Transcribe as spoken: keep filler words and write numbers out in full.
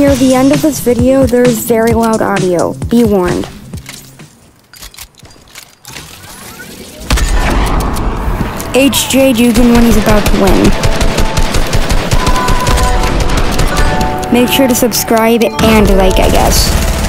Near the end of this video, there is very loud audio. Be warned. H J Dugan when he's about to win. Make sure to subscribe and like, I guess.